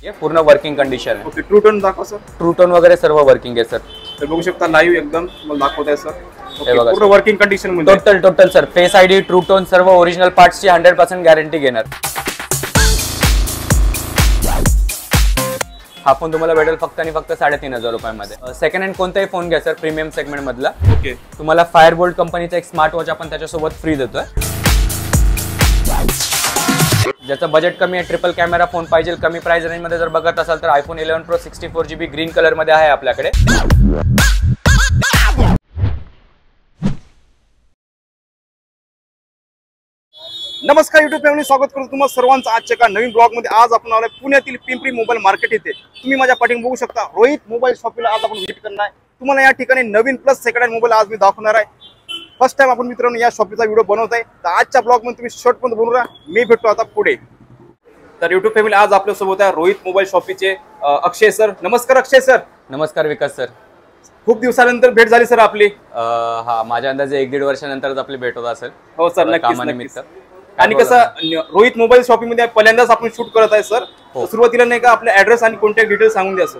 हे पूर्ण working condition आहे। ओके, ट्रू टोन दाखवा सर। ट्रू टोन वगैरे सर्व वर्किंग आहे सर। तर बघू शकता लाईव्ह एकदम मला दाखवताय सर। हे बघा पूर्ण वर्किंग कंडिशन मध्ये total sir face ID true tone सर्व ओरिजिनल पार्ट्सची 100% गॅरंटी घेणार। हा फोन तुम्हाला भेटेल फक्त आणि फक्त 3500 रुपयामध्ये। सेकंड हँड कोणताही फोन घ्या सर प्रीमियम सेगमेंट मधला। ओके, तुम्हाला फायरबोल्ट कंपनीचा एक स्मार्ट वॉच आपण त्याच्यासोबत फ्री देतोय। ज्याचं बजेट कमी आहे, ट्रिपल कॅमेरा फोन पाहिजे कमी प्राइस रेंज मध्ये जर बघत असाल तर iPhone 11 pro 64GB green colour मध्ये आहे आपल्याकडे। नमस्कार YouTube फॅमिली, स्वागत करतो तुम्हाला सर्वांचं आजच्या एका नवीन ब्लॉग मध्ये। आज आपण आलोय पुण्यातील पिंपरी मोबाईल मार्केट येथे। तुम्ही माझ्या पाठीमागे बघू शकता रोहित मोबाईल शॉपला आज आपण व्हिजिट करणार आहे। तुम्हाला या ठिकाणी नवीन प्लस सेकंड हँड मोबाईल आज मी दाखवणार आहे। फर्स्ट टाइम आपण मित्रांनो या शॉपचा व्हिडिओ बनवत आहे, तर आजच्या ब्लॉग मध्ये तुम्ही शॉर्ट पण बनवू राहा। मी भेटतो आता पुढे। तर YouTube फॅमिली आज आपल्या सोबत आहे रोहित मोबाईल शॉपीचे अक्षय सर। नमस्कार अक्षय सर। नमस्कार विकास सर। खूप दिवसानंतर भेट झाली सर आपली। हा, माझ्या अंदाजे 1-1.5 वर्षानंतरच आपली भेट होत असेल। हो सर, नक्कीच कामानिमित्त। आणि कसं रोहित मोबाईल शॉपिंग मध्ये पहिल्यांदाच आपण शूट करत आहे सर। सुरुवातीला नाही का आपले ऍड्रेस आणि कॉन्टॅक्ट डिटेल्स सांगून द्या सर।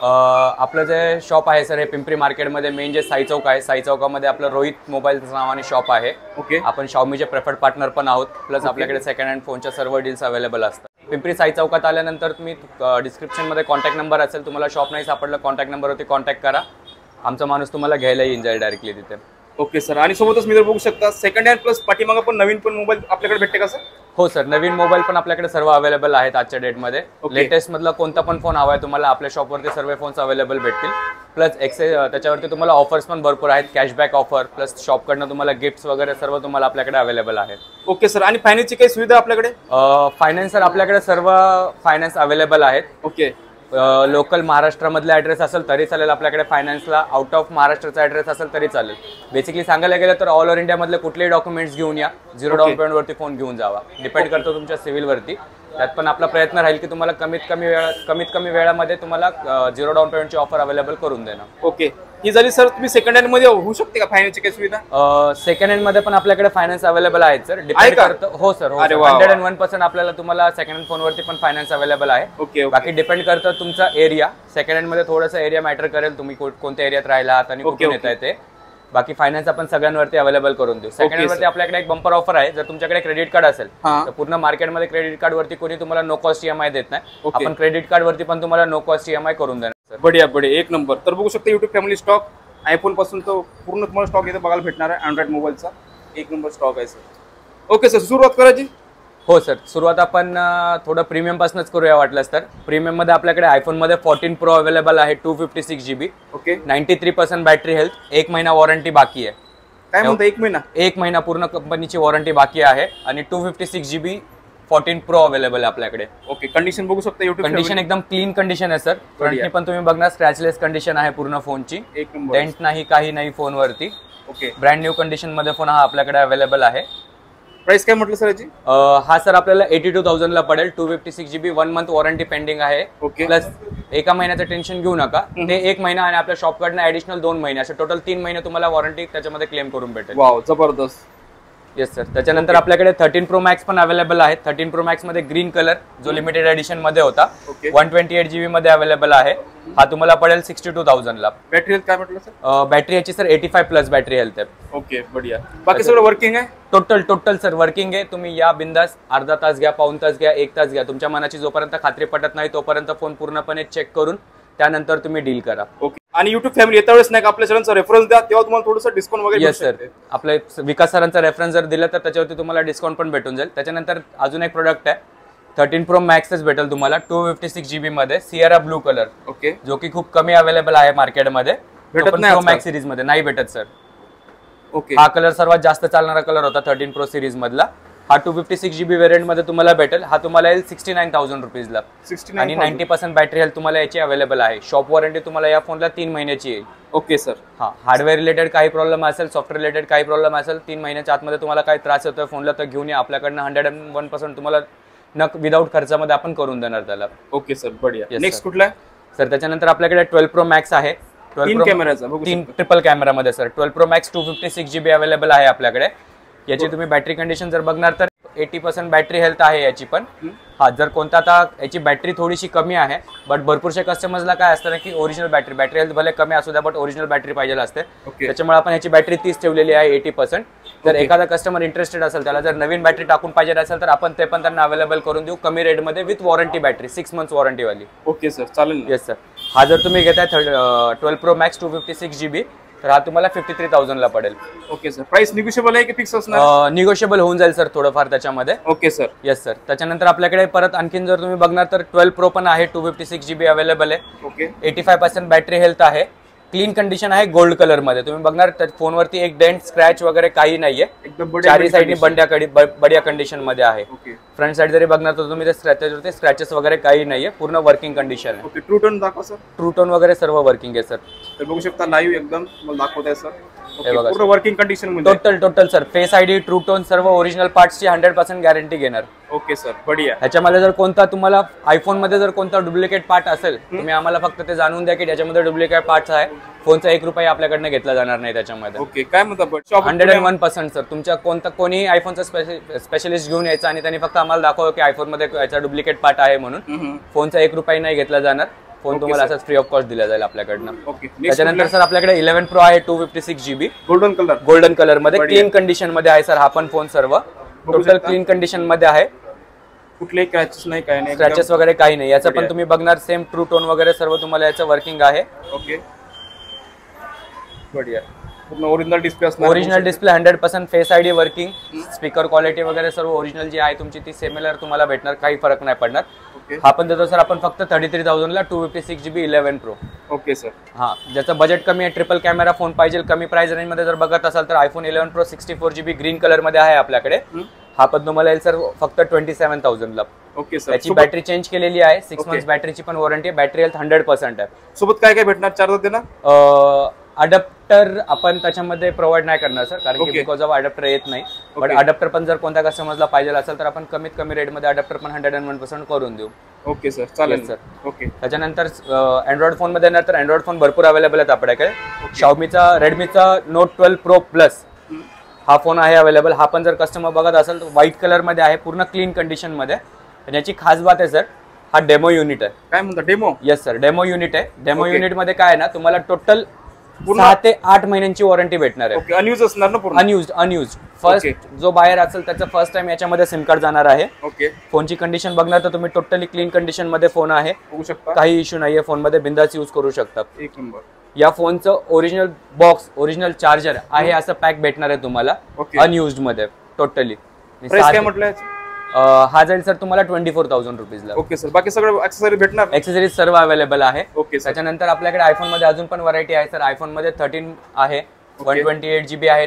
आपलं जे शॉप आहे सर हे पिंपरी मार्केटमध्ये मेन जे साई चौक आहे, साई चौकामध्ये आपलं रोहित मोबाईल नावाने शॉप आहे। ओके, आपण Xiaomiचे प्रेफर्ड पार्टनर पण आहोत। प्लस आपल्याकडे सेकंड हँड फोनच्या सर्व डील्स अवेलेबल असतात। पिंपरी साई चौकात आल्यानंतर तुम्ही डिस्क्रिप्शन मध्ये कॉन्टॅक्ट नंबर असेल, तुम्हाला शॉप नाही सापडलं कॉन्टॅक्ट नंबरवरती कॉन्टॅक्ट करा। आमचा माणूस तुम्हाला घ्यायला येईल जाईल डायरेक्टली तिथे। ओके सर, आणि सोबतच मी जर बघू शकता सेकंड हँड प्लस पाठीमागं पण नवीन पण मोबाईल आपल्याकडे भेटते का सर? हो सर, नवीन मोबाईल पण आपल्याकडे सर्व अवेलेबल आहेत आजच्या डेटमध्ये। लेटेस्ट मधला कोणता पण फोन हवाय तुम्हाला आपल्या शॉपवरती सर्व फोन्स अवेलेबल भेटतील। प्लस त्याच्यावरती तुम्हाला ऑफर्स पण भरपूर आहेत, कॅशबॅक ऑफर प्लस शॉपकडनं तुम्हाला गिफ्ट्स वगैरे सर्व तुम्हाला आपल्याकडे अवेलेबल आहेत। ओके सर, आणि फायनान्सची काही सुविधा आपल्याकडे? फायनान्स सर आपल्याकडे सर्व फायनान्स अवेलेबल आहेत। ओके, लोकल महाराष्ट्रामधला ऍड्रेस असेल तरी चालेल आपल्याकडे फायनान्सला, आउट ऑफ महाराष्ट्राचा ऍड्रेस असेल तरी चालेल। बेसिकली सांगायला गेलं तर ऑल ओव्हर इंडिया मधले कुठलेही डॉक्युमेंट्स घेऊन या, 0 डाऊन पेमेंट वरती फोन घेऊन जावा। डिपेंड करतो तुमच्या सिव्हिल वरती। त्यात पण आपला प्रयत्न राहील की तुम्हाला कमीत कमी वेळामध्ये तुम्हाला 0 डाऊन पेमेंटची ऑफर अवेलेबल करून देणं। ओके, ही झाली सर। तुम्ही सेकंड हँड मध्ये होऊ शकते का फायनान्सची काही सुविधा? सेकंड हँड मध्ये पण आपल्याकडे फायनान्स अवेलेबल आहेत सर। डिपेंड करतं। हो सर, 101% आपल्याला तुम्हाला सेकंड हँड फोनवरती पण फायनान्स अवेलेबल आहे। ओके, बाकी डिपेंड करतं तुमचा एरिया। सेकंड हँड मध्ये थोडासा एरिया मॅटर करेल, तुम्ही कोणत्या एरियात राहिला आहात आणि कुठून येत आहे ते। बाकी फायनान्स आपण सगळ्यांवरती अवेलेबल करून देऊ। सेकंड हँड वरती आपल्याकडे एक बंपर ऑफर आहे, जर तुमच्याकडे क्रेडिट कार्ड असेल तर पूर्ण मार्केटमध्ये क्रेडिट कार्ड वरती कोणी तुम्हाला नो कॉस्ट EMI देत नाही। आपण क्रेडिट कार्ड वरती पण तुम्हाला नो कॉस्ट EMI करून देणार सर। बढिया, एक नंबर। तर बघू शकता YouTube फॅमिली स्टॉक आयफोन पासून तो पूर्ण तुम्हाला स्टॉक इथे बघायला भेटणार आहे। अँड्रॉइड मोबाईलचा एक नंबर स्टॉक आहे सर। ओके सर, सुरुवात करायची? हो सर, सुरुवात आपण थोडं प्रीमियम पासूनच करूया वाटलंच तर। प्रीमियम मध्ये आपल्याकडे आयफोन मध्ये 14 प्रो अवेलेबल आहे 256GB। ओके, 93% बॅटरी हेल्थ, 1 महिना वॉरंटी बाकी आहे। काय म्हणता? 1 महिना पूर्ण कंपनीची वॉरंटी बाकी आहे आणि 256GB 14 प्रो अवेलेबल आहे आपल्याकडे। ओके, कंडिशन बघू शकता YouTube कंडिशन एकदम क्लीन कंडिशन आहे सर। फ्रंटने पण तुम्ही बघणार स्क्रॅचलेस कंडिशन आहे पूर्ण फोनची, एक नंबर। डेंट नाही काही नाही फोन वरती। ओके, ब्रँड न्यू कंडिशन मध्ये फोन हा आपल्याकडे अवेलेबल आहे। प्राइस काय म्हटलं सर याची? हा सर आपल्याला 82,000 ला पडेल। 256GB 1 मंथ वॉरंटी पेंडिंग आहे। ओके, प्लस एका महिन्याचं टेन्शन घेऊ नका, ते 1 महिना आणि आपल्या शॉपकडनं ऍडिशनल 2 महिने असे टोटल 3 महिने तुम्हाला वॉरंटी त्याच्यामध्ये क्लेम करून भेटेल। वाव, जबरदस्त। येस सर, त्याच्यानंतर आपल्याकडे 13 प्रो मॅक्स पण अवेलेबल आहे। 13 प्रो मॅक्स मध्ये ग्रीन कलर जो लिमिटेड एडिशन मध्ये होता, 128GB मध्ये अवेलेबल आहे। हा तुम्हाला पडेल 62,000 ला। बॅटरी हेल्थ काय म्हटलं सर? बॅटरी याची सर 85 प्लस बॅटरी हेल्थ आहे। ओके, बढिया। बाकी सगळं वर्किंग आहे? टोटल सर वर्किंग आहे। तुम्ही या बिंदास अर्धा तास घ्या, पाऊण तास घ्या, 1 तास घ्या, तुमच्या मनाची जोपर्यंत खात्री पटत नाही तोपर्यंत फोन पूर्णपणे चेक करून त्यानंतर तुम्ही डील करा। ओके, आणि YouTube फॅमिली येत्या वेळेस नाही का आपल्या सरांचा रेफरन्स द्या, तेव्हा तुम्हाला थोडंसं डिस्काउंट वगैरे? येस सर, आपल्या विकास सरांचा रेफरन्स जर दिला तर त्याच्यावरती तुम्हाला डिस्काउंट पण भेटून जाईल। त्याच्यानंतर अजून एक प्रोडक्ट आहे 13 प्रो मॅक्सच भेटेल तुम्हाला 256GB मध्ये सिएरा ब्लू कलर। ओके, जो की खूप कमी अवेलेबल आहे मार्केटमध्ये, भेटत नाही प्रो मॅक्स सिरीज मध्ये नाही भेटत सर। ओके, हा कलर सर्वात जास्त चालणारा कलर होता 13 प्रो सिरीज मधला। हा 256GB व्हेरियंट मध्ये तुम्हाला भेटेल। हा तुम्हाला येईल 69,000 रुपीजला आणि 90% बॅटरी हेल्थ तुम्हाला याची अवेलेबल आहे। शॉप वॉरंटी तुम्हाला या फोनला 3 महिन्याची येईल। ओके सर, हा, हार्डवेअर रिलेटेड काही प्रॉब्लेम असेल, सॉफ्टवेअर रिलेटेड काही प्रॉब्लेम असेल, 3 महिन्याच्या आतमध्ये तुम्हाला काही त्रास होतोय फोनला तर घेऊन या आपल्याकडनं। 101% तुम्हाला विदाऊट खर्चामध्ये आपण करून देणार त्याला। ओके सर, बढिया। नेक्स्ट कुठला आहे सर? त्याच्यानंतर आपल्याकडे 12 प्रो मॅक्स आहे। 3 कॅमेराचा, 3 ट्रिपल कॅमेरा मध्ये sir. 12 pro max 256GB available आहे आपल्याकडे। याची तुम्ही बॅटरी कंडिशन जर बघणार तर 80% बॅटरी हेल्थ आहे याची पण. हा जर कोणता आता याची बॅटरी थोडीशी कमी आहे, बट भरपूरशा कस्टमर्सला काय असतं ना की ओरिजिनल बॅटरी हेल्थ भले कमी असू द्या बट ओरिजिनल बॅटरी पाहिजे असते. त्याच्यामुळे आपण याची बॅटरी 30 ठेवलेली आहे 80%. जर एखादा कस्टमर इंटरेस्टेड असेल, त्याला जर नवीन बॅटरी टाकून पाहिजे असेल तर आपण ते पण त्यांना अवेलेबल करून देऊ कमी रेटमध्ये with warranty battery 6 months warranty वाली. ओके सर, चालेल. Yes sir. हा जर तुम्ही घेताय 12 Pro Max 256 GB तर हा तुम्हाला 53,000 ला पडेल. Okay sir. प्राइस निगोशिएबल आहे की फिक्स असणार? निगोशिएबल होऊन जाईल सर थोडंफार त्याच्यामध्ये. Okay sir. Yes sir. त्याच्यानंतर आपल्याकडे परत आणखीन जर तुम्ही बघणार तर 12 Pro पण आहे 256 GB अवेलेबल आहे. ओके. 85% बॅटरी हेल्थ आहे. क्लीन कंडिशन आहे गोल्ड कलर मध्ये. तुम्ही बघणार फोनवरती एक डेंट स्क्रॅच वगैरे काही नाहीये. एकदम चारी साईडनी बढिया कंडिशन मध्ये आहे. फ्रंट साइड जरी बघणार तर तुम्ही ते स्क्रॅचेस वगैरे काही नाहीये, पूर्ण वर्किंग कंडिशन आहे. ओके. ट्रू टोन दाखवा सर. ट्रू टोन वगैरे सर्व वर्किंग आहे सर. तर बघू शकता लाईव्ह एकदम मला दाखवताय सर. हे बघा पूर्ण वर्किंग कंडिशन मध्ये total sir. Face ID, true tone सर्व ओरिजिनल पार्ट्सची 100% गॅरंटी घेणार. ओके सर, बढिया. ह्याच्यामध्ये जर कोणता तुम्हाला आयफोन मध्ये जर कोणता डुप्लिकेट पार्ट असेल, तुम्ही आम्हाला फक्त ते जाणून द्या की त्याच्यामध्ये डुप्लिकेट पार्ट्स आहे. फोनचा 1 रुपया आपल्याकडनं घेतला जाणार नाही त्याच्यामध्ये. ओके. काय म्हणता? 101% सर. तुमच्या कोणी आयफोनचा स्पेशलिस्ट घेऊन यायचा आणि त्यांनी फक्त आम्हाला दाखवलं की आयफोन मध्ये याचा डुप्लिकेट पार्ट आहे म्हणून फोनचा 1 रुपया नाही घेतला जाणार. फोन तुम्हाला असाच फ्री ऑफ कॉस्ट दिला जाईल आपल्याकडनं. त्याच्यानंतर सर आपल्याकडे 11 Pro आहे 256 GB गोल्डन कलर मध्ये. क्लीन कंडिशन मध्ये आहे सर हा पण फोन. सर्व टोटल क्लीन कंडिशन मध्ये आहे. कुठलेही क्रॅचेस नाही, काही नाही, स्क्रॅचेस वगैरे काही नाही. याचं पण तुम्ही बघणार सेम ट्रू टोन वगैरे सर्व तुम्हाला याचं वर्किंग आहे. ओके. बढिया. पूर्ण ओरिजिनल डिस्प्ले असणार. Original display 100% face ID working. Speaker quality वगैरे सर्व ओरिजिनल जी आहे तुमची ती सिमिलर तुम्हाला भेटणार, काही फरक नाही पडणार. हा पण देतो सर आपण फक्त 33,000 ला 256 GB 11 Pro. Okay sir. हा ज्याचं बजेट कमी आहे, ट्रिपल कॅमेरा फोन पाहिजे, कमी प्राइस रेंज मध्ये जर बघत असाल तर iPhone 11 Pro 64 GB green colour मध्ये आहे आपल्याकडे. हा पण तुम्हाला येईल सर फक्त 27,000 ला. Okay sir. त्याची बॅटरी चेंज केलेली आहे. 6 मंथ्स बॅटरीची पण वॉरंटी आहे. बॅटरी हेल्थ 100% आहे. सोबत काय काय भेटणार? चार्जर देणार? अडॅप्टर आपण त्याच्यामध्ये प्रोव्हाइड नाही करणार सर, कारण की बिकॉज ऑफ अडॅप्टर येत नाही. बट अडॅप्टर पण जर कोणत्या कस्टमरला पाहिजे असेल तर आपण कमीत कमी रेट मध्ये अडॅप्टर पण 101% करून देऊ. ओके सर, चालेल सर. ओके. त्याच्यानंतर अँड्रॉइड फोन मध्ये येणार तर अँड्रॉइड फोन भरपूर अवेलेबल आहेत आपल्याकडे. Xiaomiचा रेडमीचा Note 12 Pro Plus हा फोन आहे अवेलेबल. हा पण जर कस्टमर बघत असेल तर व्हाईट कलर मध्ये आहे, पूर्ण क्लीन कंडिशन मध्ये. आणि याची खास बात आहे सर, हा डेमो युनिट आहे. काय म्हणता? Demo? Yes sir, demo unit आहे. डेमो युनिट मध्ये काय आहे ना, तुम्हाला टोटल 6 ते 8 महिन्यांची वॉरंटी भेटणार आहे. अनयूज असणार ना? पूर्ण अनयुज्ड. फर्स्ट जो बायर असेल त्याचं फर्स्ट टाइम याच्यामध्ये सिम कार्ड जाणार आहे. ओके. फोनची कंडिशन बघणार तर तुम्ही टोटली क्लीन कंडिशन मध्ये फोन आहे, बघू शकता. काही इश्यू नाहीये. फोन मध्ये बिंदास यूज करू शकता. एक नंबर. या फोनचं ओरिजिनल बॉक्स, ओरिजिनल चार्जर आहे असं पॅक भेटणार आहे तुम्हाला अनयुज्ड मध्ये टोटली. प्राइस काय म्हटलं? हा जाईल सर तुम्हाला 24,000 रुपीजला. Okay sir. बाकी सगळं ऍक्सेसरीज भेटणार? ऍक्सेसरीज सर्व अवेलेबल आहे. ओके. त्याच्यानंतर आपल्याकडे आयफोन मध्ये अजून पण व्हरायटी आहे सर. आयफोन मध्ये 13 आहे, 128 GB आहे,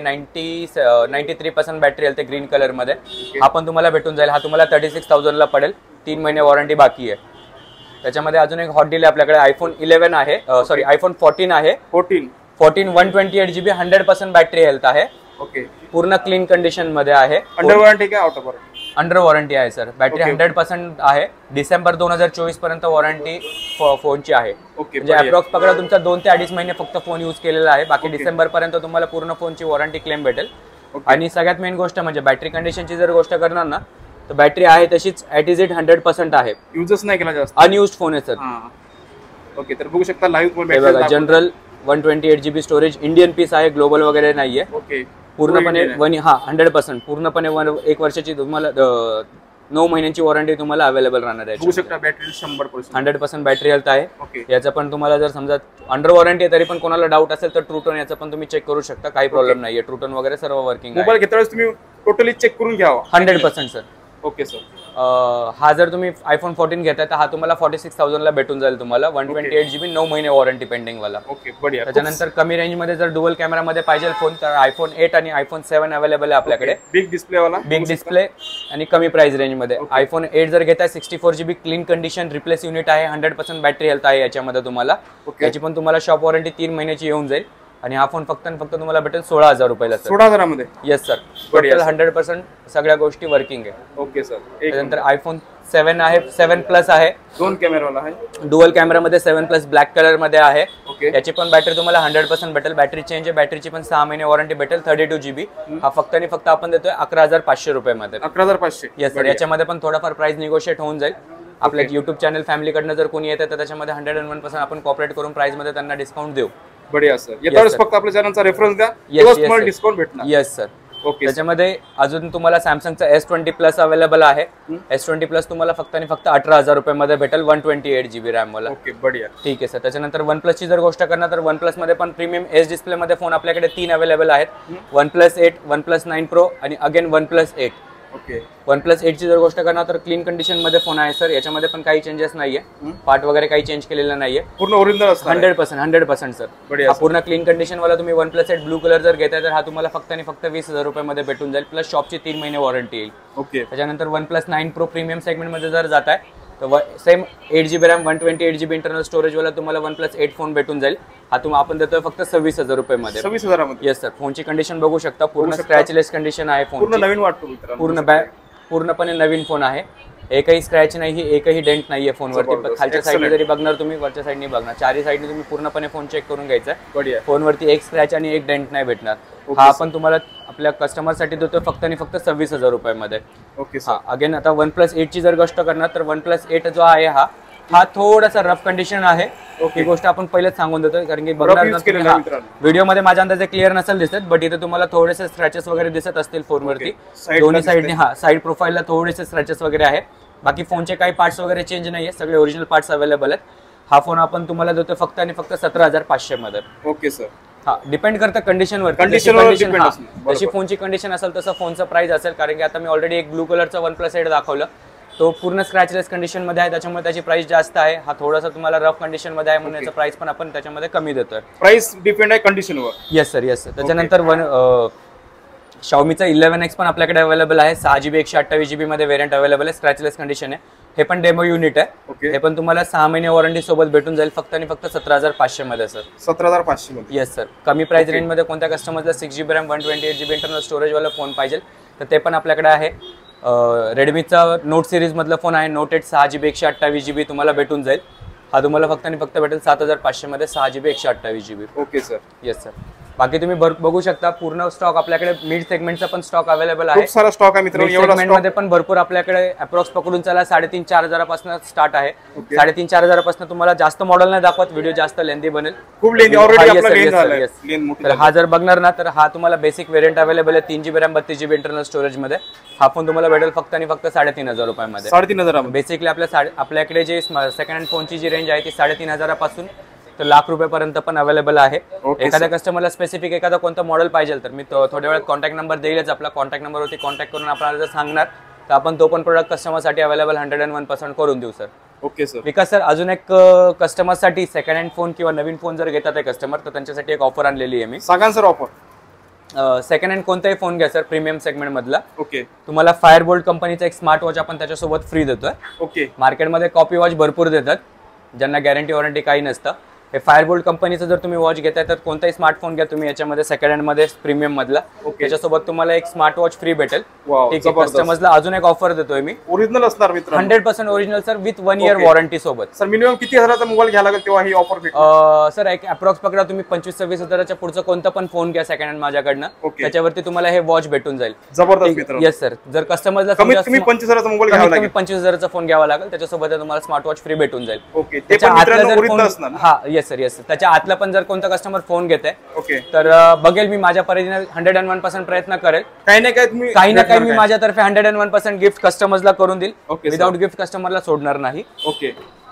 93% बॅटरी हेल्थ ग्रीन कलर मध्ये. हा पण तुम्हाला भेटून जाईल. हा तुम्हाला 36,000 ला पडेल. 3 महिने वॉरंटी बाकी आहे. त्याच्यामध्ये अजून एक हॉट डील आहे आपल्याकडे. आयफोन 11 आहे, सॉरी आयफोन 14 आहे. 14 128 GB 100% बॅटरी हेल्थ आहे. ओके. पूर्ण क्लीन कंडिशन मध्ये आहे. अंडर वॉरंटी काय out of warranty? Under warranty आहे सर. बॅटरी 100% आहे. डिसेंबर 2024 पर्यंत वॉरंटी फोनची आहे. म्हणजे अप्रॉक्स पकडा तुमचा 2 ते 2.5 महिने फक्त फोन युज केलेला आहे. बाकी डिसेंबर पर्यंत तुम्हाला पूर्ण फोनची वॉरंटी क्लेम भेटेल. आणि सगळ्यात मेन गोष्ट म्हणजे बॅटरी कंडिशनची जर गोष्ट करणार ना तर बॅटरी आहे तशीच ॲट इज इट 100% आहे. युजच नाही केला जास्त. अनयुज्ड फोन आहे सर. ओके. तर बघू शकता live general 128 GB storage, Indian piece आहे, ग्लोबल वगैरे नाहीये. ओके. पूर्णपणे 100% पूर्णपणे 1 वर्षाची तुम्हाला 9 महिन्यांची वॉरंटी तुम्हाला अवेलेबल राहणार आहे. बघू शकता बॅटरी 100% बॅटरी हेल्थ आहे. ओके. याचं पण तुम्हाला जर समजा अंडर वॉरंटी आहे तरी पण कोणाला डाऊट असेल तर ट्रू टोन याचं पण तुम्ही चेक करू शकता. काही प्रॉब्लेम नाहीये. ट्रू टोन वगैरे सर्व वर्किंग. मोबाईल घेता वेळेस तुम्ही टोटली चेक करून घ्यावा. 100% सर. Okay sir. हा जर तुम्ही आयफोन 14 घेताय तर हा तुम्हाला 46,000 ला भेटून जाईल तुम्हाला. 128 GB 9 महिने वॉरंटी पेंडिंग वाला. ओके. बढिया. त्याच्यानंतर कमी रेंज मध्ये जर डुअल कॅमेरा मध्ये पाहिजे फोन तर आयफोन 8 आणि आयफोन 7 अवेलेबल आहे आपल्याकडे. बिग डिस्प्ले वाला. बिग डिस्प्ले आणि कमी प्राइस रेंज मध्ये. आयफोन 8 जर घेताय 64 GB clean condition replace unit आहे. 100% बॅटरी हेल्थ आहे याच्यामध्ये तुम्हाला. याची पण तुम्हाला शॉप वॉरंटी 3 महिन्याची येऊन जाईल. आणि हा फोन फक्त तुम्हाला भेटेल 16,000 रुपयाला. 16,000 मध्ये? Yes sir. टोटल 100% सगळ्या गोष्टी वर्किंग आहे. Okay sir. त्यानंतर आयफोन 7 आहे, 7 प्लस आहे. 2 कॅमेरा वाला आहे. डुअल कॅमेरा मध्ये 7 प्लस ब्लॅक कलर मध्ये आहे. ओके. याची पण बॅटरी तुम्हाला 100% भेटेल. बॅटरी चेंज आहे, बॅटरीची पण 6 महिने वॉरंटी भेटेल. 32 GB. हा फक्त आणि फक्त आपण देतोय 11,500 रुपयामध्ये. 11,500. Yes sir. याच्यामध्ये पण थोडाफार प्राइस निगोशिएट होऊन जाईल. आपल्या युट्यूब चॅनल फॅमिलीकडनं जर कोणी येतं तर त्याच्यामध्ये 101% आपण कॉपरेट करून प्राइस मध्ये त्यांना डिस्काउंट देऊ. बढिया सर. येताच फक्त आपल्या चॅनलचा रेफरन्स द्या, तेव्हाच तुम्हाला डिस्काउंट भेटणार. Yes sir. ओके. त्याच्यामध्ये अजून तुम्हाला सॅमसंगचा S20 प्लस अवेलेबल आहे. S20 प्लस तुम्हाला फक्त आणि फक्त 18,000 रुपयामध्ये भेटेल 128 GB रॅम वाला. ओके बढिया. ठीक आहे सर. त्याच्यानंतर वन प्लसची जर गोष्ट करणार तर वन प्लस मध्ये पण प्रीमियम एज डिस्प्ले मध्ये फोन आपल्याकडे 3 अवेलेबल आहेत. OnePlus 8, OnePlus 9 Pro आणि अगेन OnePlus 8. ओके. OnePlus 8 ची जर गोष्ट करणार तर क्लीन कंडिशन मध्ये फोन आहे सर. याच्यामध्ये पण काही चेंजेस नाहीये. पार्ट वगैरे काही चेंज केलेला नाहीये. पूर्ण ओरिजिनल असणार. 100% सर. बढिया. हा पूर्ण क्लीन कंडिशन वाला तुम्ही OnePlus 8 ब्लू कलर जर घेताय तर हा तुम्हाला फक्त आणि फक्त 20,000 रुपयामध्ये भेटून जाईल. प्लस शॉपची 3 महिने वॉरंटी येईल. ओके. त्याच्यानंतर OnePlus 9 Pro प्रीमियम सेगमेंट मध्ये जर जाताय तर same 8 GB RAM 128 GB internal storage वाला तुम्हाला OnePlus 8 फोन भेटून जाईल. हा आपण देतोय फक्त 26,000 रुपयामध्ये. 26,000 मध्ये. Yes sir. फोनची कंडिशन बघू शकता. पूर्ण स्क्रॅचलेस कंडिशन आहे फोन. पूर्ण नवीन वाटतो मित्रांनो. पूर्णपणे नवीन फोन आहे. एकही स्क्रॅच नाही, एकही डेंट नाहीये फोनवरती. खालच्या साईडने जरी बघणार तुम्ही, वरच्या साईडने बघणार, चारही साईडने तुम्ही पूर्णपणे फोन चेक करून घ्यायचा. बढिया. फोनवरती एक स्क्रॅच आणि एक डेंट नाही भेटणार. हा आपण तुम्हाला आपल्या कस्टमर साठी देतोय फक्त आणि फक्त 26,000 रुपयामध्ये. ओके. हा अगेन आता OnePlus 8 ची जर गोष्ट करणार तर OnePlus 8 जो आहे हा थोडासा रफ कंडिशन आहे. ही गोष्ट आपण पहिलेच सांगून देतोय कारण की व्हिडिओ मध्ये माझ्या अंदाजे क्लिअर नसेल दिसत, बट इथे तुम्हाला थोडेसे स्क्रॅचेस वगैरे दिसत असतील फोनवरती. दोन्ही साईडने साईड प्रोफाईलला थोडेसे स्क्रॅचेस वगैरे आहे. बाकी फोनचे काही पार्ट्स वगैरे चेंज नाहीये, सगळे ओरिजिनल पार्ट्स अवेलेबल आहेत. हा फोन आपण तुम्हाला देतोय फक्त आणि फक्त 17,500 मध्ये. Okay sir. हा डिपेंड करतं कंडिशनवर. जशी फोनची कंडिशन असेल तसं फोनचं प्राइस असेल. कारण की आता मी ऑलरेडी एक ब्लू कलरचा OnePlus 8 दाखवलं, तो पूर्ण स्क्रॅचलेस कंडिशन मध्ये आहे, त्याच्यामुळे त्याची प्राइस जास्त आहे. हा थोडासा तुम्हाला रफ कंडिशन मध्ये आहे म्हणून याचा प्राइस पण आपण त्याच्यामध्ये कमी देतोय. प्राइस डिपेंड आहे कंडिशनवर. Yes sir. Yes sir. त्याच्यानंतर Xiaomiचा 11X पण आपल्याकडे अवेलेबल आहे. 6 GB 128 GB मध्ये व्हेरियंट अवेलेबल आहे. स्क्रॅचलेस कंडिशन आहे. हे पण डेमो युनिट आहे. हे पण तुम्हाला 6 महिने वॉरंटी सोबत भेटून जाईल फक्त आणि फक्त 17,500 मध्ये सर. 17,500 मध्ये. Yes sir. कमी प्राइस रेंज मध्ये कोणत्या कस्टमरला 6 GB RAM 128 GB internal storage वाला फोन पाहिजे तर ते पण आपल्याकडे आहे. रेडमीचा नोट सिरीज मधला फोन आहे. नोट 8 6 GB 128 GB तुम्हाला भेटून जाईल. हा तुम्हाला फक्त आणि फक्त भेटेल 7,500 मध्ये 6 GB 128 GB. Okay sir. Yes sir. बाकी तुम्ही बघू शकता पूर्ण स्टॉक आपल्याकडे मिड सेगमेंटचा पण स्टॉक अवेलेबल आहे. खूप सारा स्टॉक आहे मित्रांनो. एवढा सेगमेंट मध्ये पण भरपूर आपल्याकडे अप्रॉक्स पकडून चला 3,500-4,000 हजारापासून स्टार्ट आहे. 3,500-4,000 हजारापासून तुम्हाला जास्त मॉडेल नाही दाखवत, व्हिडिओ जास्त लेंदी बनेल. खूप लेंदी ऑलरेडी आपला लेंथ झालाय. तर हा जर बघणार ना तर हा तुम्हाला बेसिक व्हेरियंट अवेलेबल आहे. 3 GB RAM 32 GB internal storage मध्ये. हा फोन तुम्हाला भेटेल फक्त आणि फक्त 3,500 रुपयामध्ये. 3,500. बेसिकली आपल्याकडे जे सेकंड हँड फोनची जी रेंज आहे ती 3,500 पासून तर लाख रुपयापर्यंत पण अवेलेबल आहे. एखाद्या कस्टमरला स्पेसिफिक एखादा कोणता मॉडेल पाहिजे तर मी थोड्या वेळात कॉन्टॅक्ट नंबर देईलच. आपला कॉन्टॅक्ट नंबरवरती कॉन्टॅक्ट करून आपल्याला जर सांगणार तर आपण तो पण प्रोडक्ट कस्टमरसाठी अवेलेबल 101% करून देऊ sir. Okay sir. Vikas sir अजून एक कस्टमरसाठी सेकंड हँड फोन किंवा नवीन फोन जर घेतात आहे कस्टमर तर त्यांच्यासाठी एक ऑफर आणलेली आहे मी. सांगा सर ऑफर. सेकंड हँड कोणताही फोन घ्या सर प्रीमियम सेगमेंट मधला. ओके. तुम्हाला फायरबोल्ट कंपनीचा एक स्मार्ट वॉच आपण त्याच्यासोबत फ्री देतोय. ओके. मार्केटमध्ये कॉपी वॉच भरपूर देतात ज्यांना गॅरंटी वॉरंटी काही नसतं. हे फायरबोल्ट कंपनीचं जर तुम्ही वॉच घेताय तर कोणताही स्मार्टफोन घ्या तुम्ही याच्यामध्ये सेकंड हँड मध्ये प्रीमियम मधला. त्याच्यासोबत तुम्हाला एक स्मार्ट वॉच फ्री भेटेल. ठीक आहे. कस्टमर्सला अजून एक ऑफर देतोय मी. ओरिजिनल असणार मित्रांनो. 100% original sir with 1 year warranty सोबत. सर मिनिमम किती हजाराचा मोबाईल घ्यायला लागेल तेव्हा ही ऑफर भेटेल? सर एक अप्रॉक्स पकडा तुम्ही 25-26 हजाराच्या पुढचं कोणतं पण फोन घ्या सेकंड हँड माझ्याकडनं, त्याच्यावरती तुम्हाला हे वॉच भेटून जाईल. जबरदस्त मित्रांनो. Yes sir. जर कस्टमरला तुम्ही 25,000चा मोबाईल घ्यावा लागेल, 25,000चा फोन घ्यावा लागेल, त्याच्यासोबत तुम्हाला स्मार्ट वॉच फ्री भेटून जाईल. ओके. ते पण मित्रांनो ओरिजिनल असणार. हा येस सर. येस. त्याच्या आतला पण जर कोणता कस्टमर फोन घेते तर बघेल मी माझ्या परीने 101% प्रयत्न करेल. काही ना काही मी माझ्यातर्फे 101% गिफ्ट कस्टमर्सला करून देईल. विदाउट गिफ्ट कस्टमरला सोडणार नाही. ओके.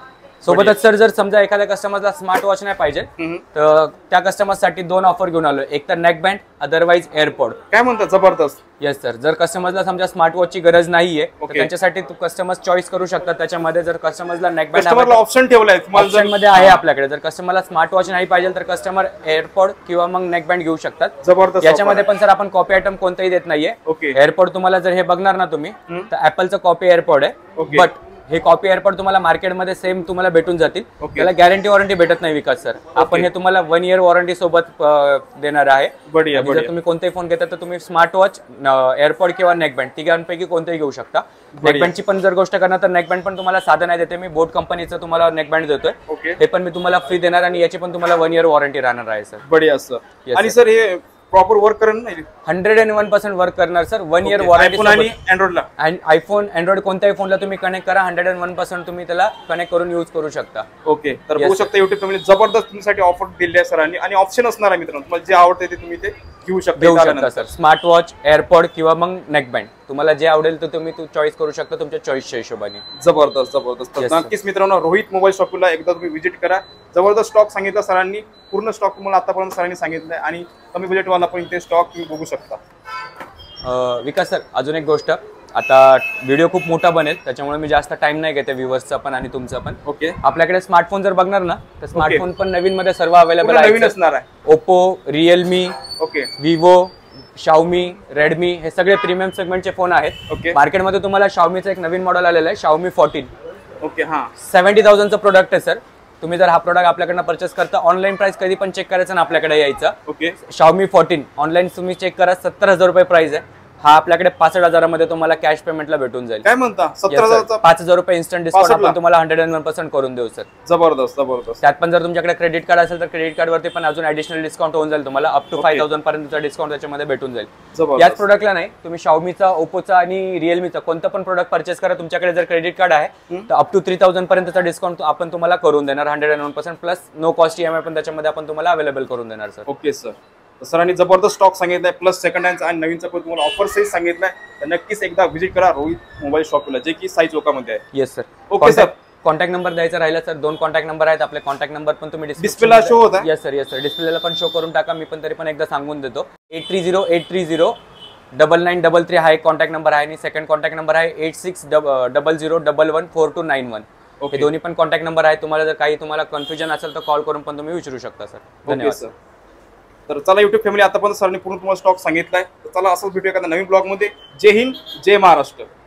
सोबतच सर जर समजा एखाद्या कस्टमरला स्मार्ट वॉच नाही पाहिजे तर त्या कस्टमरसाठी 2 ऑफर घेऊन आलो. एक तर नेक बँड, अदरवाइज एअरपॉड. काय म्हणतात? जबरदस्त. Yes sir. जर कस्टमरला समजा स्मार्ट वॉचची गरज नाहीये तर त्यांच्यासाठी तू कस्टमर्स चॉईस करू शकतात. त्याच्यामध्ये जर कस्टमरला नेक बँड ऑप्शन ठेवलाय ऑप्शन मध्ये आहे आपल्याकडे. जर कस्टमरला स्मार्ट वॉच नाही पाहिजे तर कस्टमर एअरपॉड किंवा मग नेक बँड घेऊ शकतात. जबरदस्त. याच्यामध्ये पण सर आपण कॉपी आयटम कोणताही देत नाहीये. एअरपॉड तुम्हाला जर हे बघणार ना तुम्ही तर ऍपलचं कॉपी एअरपॉड आहे. बट हे कॉपी एअरपॉड तुम्हाला मार्केटमध्ये सेम तुम्हाला भेटून जातील. Okay. त्याला गॅरंटी वॉरंटी भेटत नाही विकास सर. आपण हे तुम्हाला 1 इयर वॉरंटी सोबत देणार आहे. बढिया आणि जर तुम्ही कोणताही फोन घेता तर तुम्ही स्मार्ट वॉच, एअरपॉड किंवा नेकबँड तिघांपैकी कोणतेही घेऊ शकता. नेकबँडची पण जर गोष्ट करणार तर नेकबँड पण तुम्हाला साधं नाही देते मी, बोट कंपनीचं तुम्हाला नेकबँड देतोय. ओके, हे पण मी तुम्हाला फ्री देणार आणि याची पण तुम्हाला 1 इयर वॉरंटी राहणार आहे सर. बढिया सर. आणि सर हे प्रॉपर वर्क करणार नाही 101% वर्क करणार सर. 1 इयर वॉरंटी iPhone आणि अँड्रॉइडला. आयफोन अँड्रॉइड कोणत्याही फोनला तुम्ही कनेक्ट करा, 101% तुम्ही त्याला कनेक्ट करून यूज करू शकता. ओके, तर बघू शकता युट्यूब फॅमिली जबरदस्त तुमच्यासाठी ऑफर दिली आहे सरांनी. आणि ऑप्शन असणार आहे मित्रांनो, तुम्हाला जे आवडते ते तुम्ही ते घेऊ शकता सर. स्मार्ट वॉच, एअरपॉड किंवा मग नेकबँड तुम्हाला जे आवडेल तर तुम्ही चॉईस करू शकता तुमच्या चॉईसच्या हिशोबाने. जबरदस्त जबरदस्त. नक्कीच मित्रांनो, रोहित मोबाईल शॉपला एकदा तुम्ही व्हिजिट करा. जबरदस्त स्टॉक सांगितला सरांनी, पूर्ण स्टॉक तुम्हाला आतापर्यंत सरांनी सांगितलंय आणि कमी बजेटवाला पण इथे स्टॉक तुम्ही बघू शकता. विकास सर, अजून एक गोष्ट, आता व्हिडिओ खूप मोठा बनेल त्याच्यामुळे मी जास्त टाइम नाही घेते व्ह्यूअर्सचा पण आणि तुमचा पण. ओके, आपल्याकडे स्मार्टफोन जर बघणार ना तर स्मार्टफोन पण नवीन मध्ये सर्व अवेलेबल आहे. नवीन असणार आहे. Oppo, Realme, okay, Vivo, Xiaomi, Redmi हे सगळे प्रीमियम सेगमेंटचे फोन आहेत. ओके, मार्केटमध्ये तुम्हाला शाओमीचं एक नवीन मॉडेल आलेलं आहे, शाओमी 14. ओके, हा 70,000चं प्रोडक्ट आहे सर. तुम्ही जर हा प्रोडक्ट आपल्याकडनं परचेस करता, ऑनलाईन प्राइस कधी पण चेक करायचं ना आपल्याकडे यायचं. ओके, शाओमी 14 ऑनलाईन तुम्ही चेक करा, 70,000 रुपये प्राइस आहे. हा आपल्याकडे 65,000मध्ये तुम्हाला कॅश पेमेंटला भेटून जाईल. काय म्हणता? 70,000चा 5,000 रुपये इन्स्टंट डिस्काउंट आपण तुम्हाला 101% करून देऊ सर. जबरदस्त जबरदस्त. त्यात पण जर तुमच्याकडे क्रेडिट कार्ड असेल तर क्रेडिट कार्डवरती पण अजून ऍडिशनल डिस्काउंट होऊन जाईल तुम्हाला. अप टू 5,000 पर्यंतचा डिस्काउंट त्याच्यामध्ये भेटून जाईल. याच प्रोडक्टला नाही, तुम्ही शाओमीचा, ओप्पोचा आणि रिअलमीचा कोणतं पण प्रोडक्ट परचेस करा, तुमच्याकडे जर क्रेडिट कार्ड आहे तर अप टू 3,000 पर्यंतचा डिस्काउंट आपण तुम्हाला करून देणार 101% प्लस नो कॉस्ट EMI पण त्याच्यामध्ये आपण तुम्हाला अवेलेबल करून देणार सर. ओके सर, सरांनी जबरदस्त स्टॉक सांगितलाय, प्लस सेकंड हँडचा आणि नवीनचा पण तुम्हाला ऑफर सहित सांगितलाय. तर नक्कीच एकदा व्हिजिट करा रोहित मोबाईल शॉपला, जे की साई चौकामध्ये आहे. Yes sir. Okay sir. Contact number द्यायचा राहिला सर, 2 कॉन्टॅक्ट नंबर आहेत आपले. कॉन्टॅक्ट नंबर पण तुम्ही डिस्प्लेला शो होता. येस सर, येस सर, डिस्प्लेला पण शो करून टाका. मी पण तरी पण एकदा सांगून देतो. 8308309933 हा एक कॉन्टॅक्ट नंबर आहे आणि सेकंड कॉन्टॅक्ट नंबर आहे 8600114291. हे दोन्ही पण कॉन्टॅक्ट नंबर आहे. तुम्हाला जर काही कन्फ्युजन असेल तर कॉल करून पण तुम्ही विचारू शकता सर. धन्यवाद सर. तर चला युट्यूब फॅमिली, आतापर्यंत सरांनी पूर्ण तुम्हाला स्टॉक सांगितलाय. तर चला असंच भेटूया एखाद्या नवीन ब्लॉग मध्ये. जय हिंद, जय महाराष्ट्र.